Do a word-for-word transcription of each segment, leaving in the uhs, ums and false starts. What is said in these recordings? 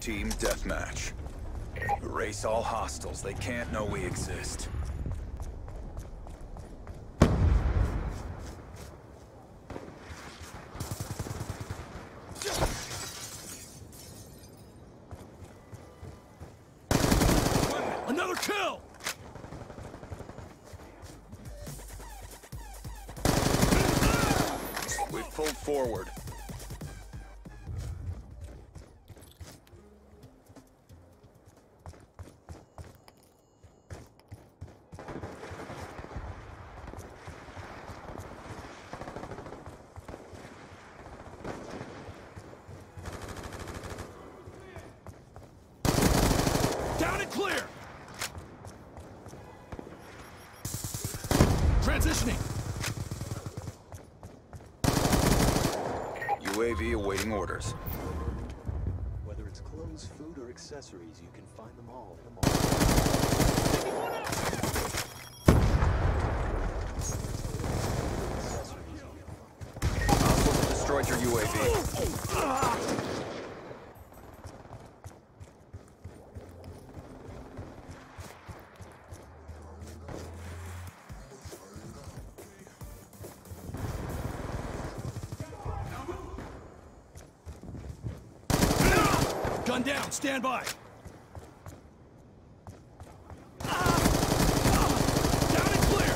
Team deathmatch. Erase all hostiles. They can't know we exist. Another kill! We've pulled forward. Down and clear! Transitioning! U A V awaiting orders. Whether it's clothes, food, or accessories, you can find them all in a mall. Hostiles destroyed your U A V. Gun down, stand by! Down and clear!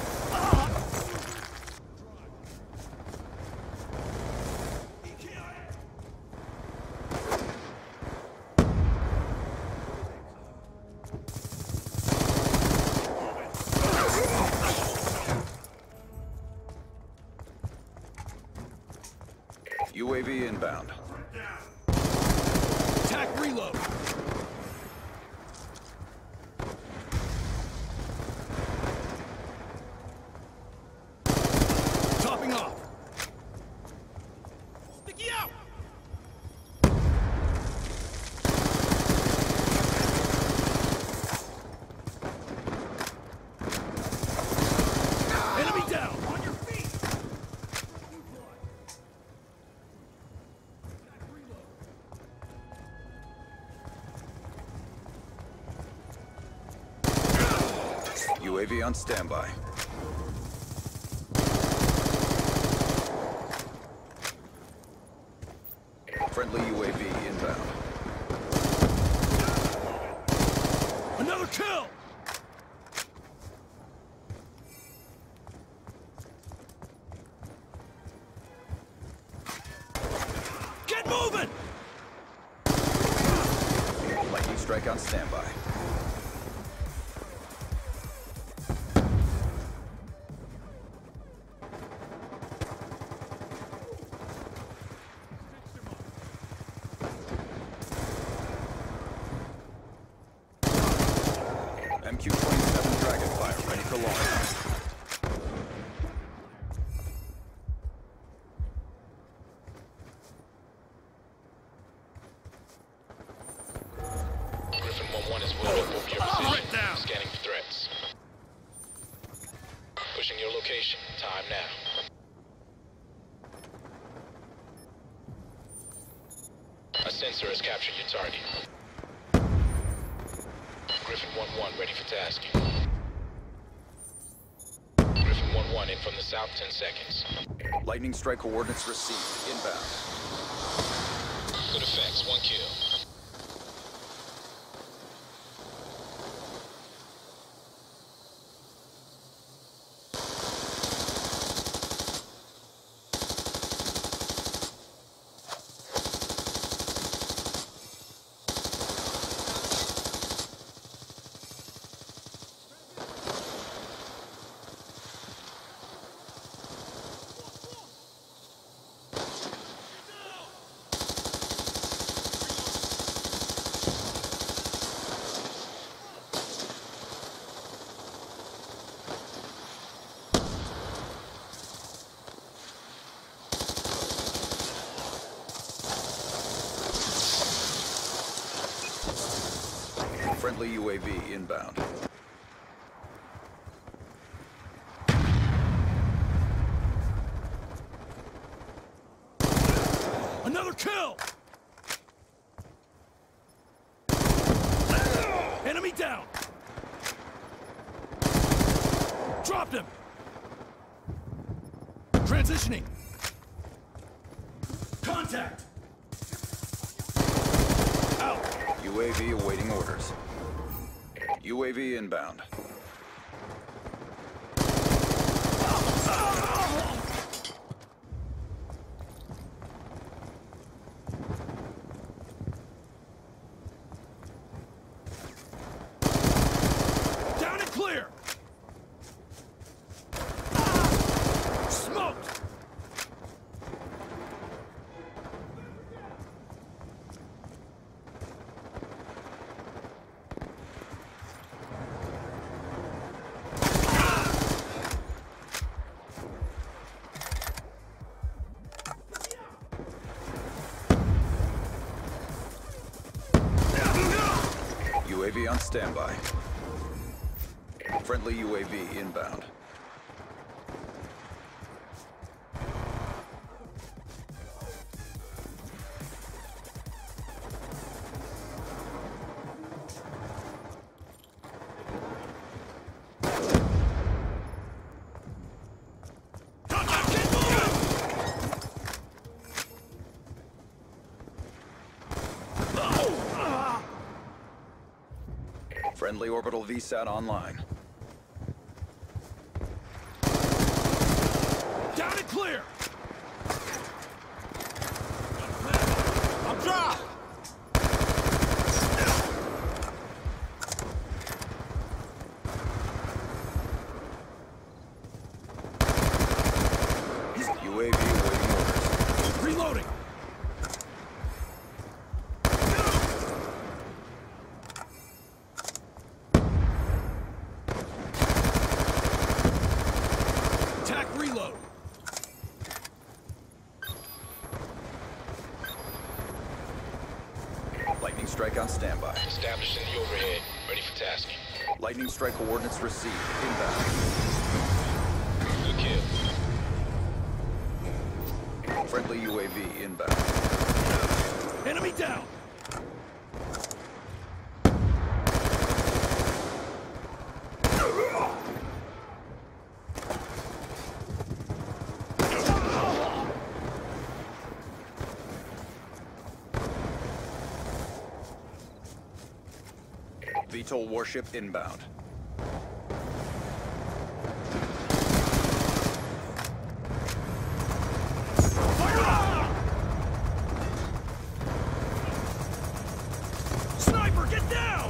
U A V inbound. Attack reload! Topping off! Sticky out! Enemy down! On your feet! U A V on standby. Friendly U A V inbound. Another kill! Get moving! Lightning strike on standby. M Q twenty-seven Dragonfire ready for launch. Griffin one one is moving over your position. Right down. Scanning for threats. Pushing your location. Time now. A sensor has captured your target. Griffin one one ready for tasking. Griffin one one in from the south, ten seconds. Lightning strike coordinates received. Inbound. Good effects, one kill. Friendly U A V inbound. Another kill! down! Dropped him! Transitioning! Contact! Out! U A V awaiting orders. U A V inbound. Down and clear! Smoked! U A V on standby. Friendly U A V inbound. Friendly orbital V SAT online. Down and clear! I'm dropped! U A V awaiting orders. Reloading! Attack reload! Lightning strike on standby. Established in the overhead. Ready for tasking. Lightning strike coordinates received. Inbound. Good kill. Friendly U A V inbound. Enemy down! V TOL warship inbound. Sniper, get down!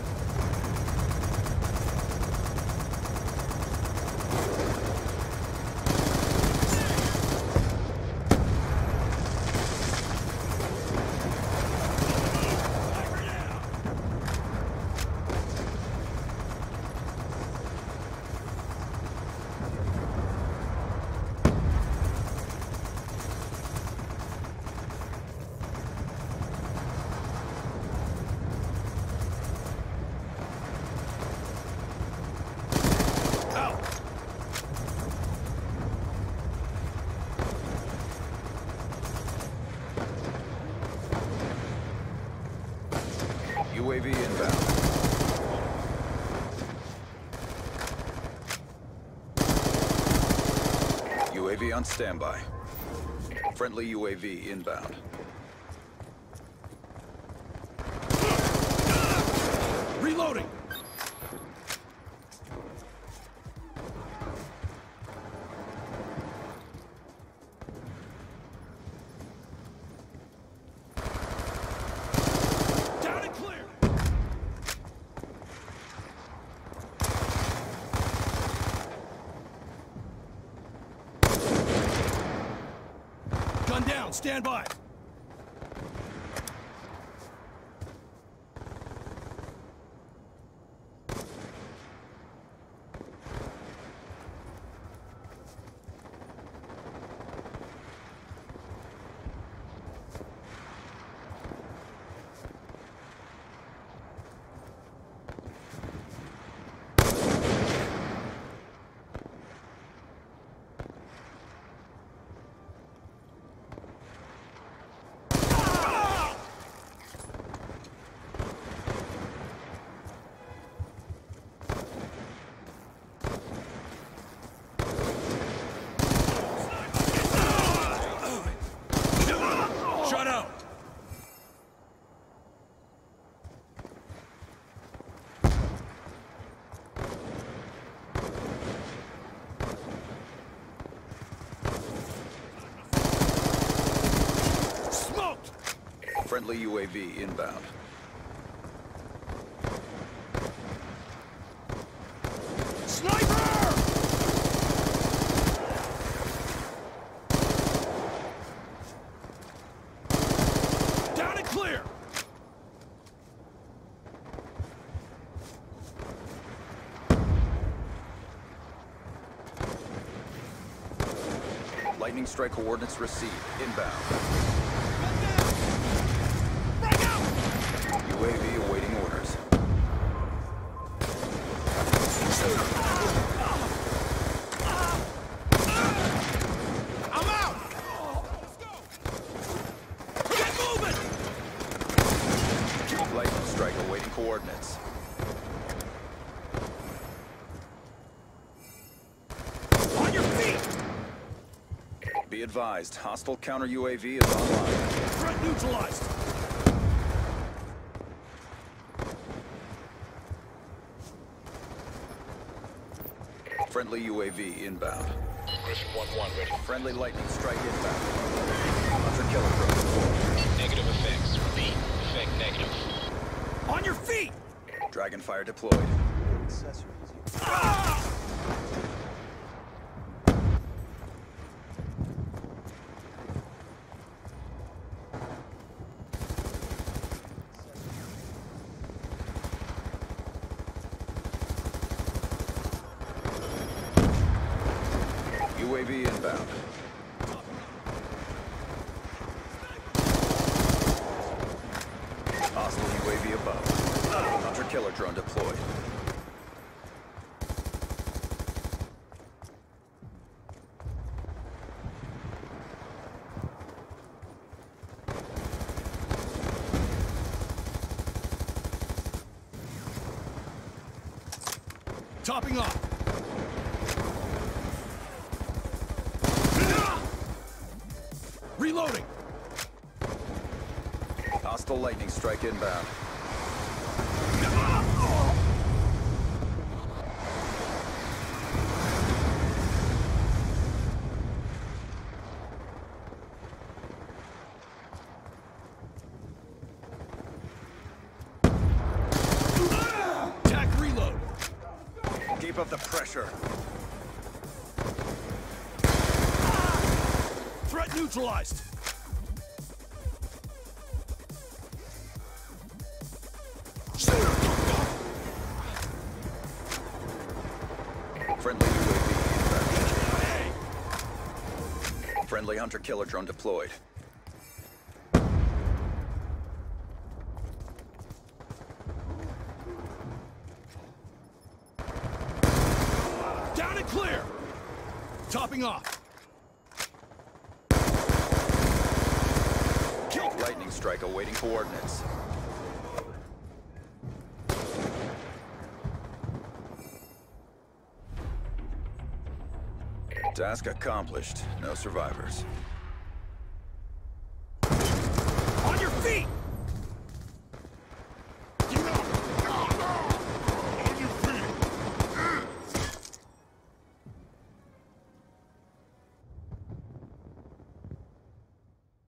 Sniper down! Out! U A V inbound. U A V on standby. Friendly U A V inbound. Reloading! Down and clear! Gun down, stand by! Friendly U A V inbound. Sniper! Down and clear! Lightning strike coordinates received. Inbound. Break out! U A V awaiting orders. I'm out! Get moving! Lightning strike awaiting coordinates. On your feet! Be advised, hostile counter U A V is online. Threat neutralized! Friendly U A V inbound. Griffin one one ready. Friendly lightning strike inbound. Hunter killer drone deployed. Negative effects. Repeat. Effect negative. On your feet! Dragonfire deployed. Or accessories you Ah! U A V inbound. Hostile U A V above. Hunter killer drone deployed. Topping off! Reloading! Hostile lightning strike inbound. Tac reload! Keep up the pressure. Threat neutralized! Friendly U A V inbound. Friendly hunter killer drone deployed. Down and clear! Topping off! Lightning strike awaiting coordinates. Task accomplished. No survivors.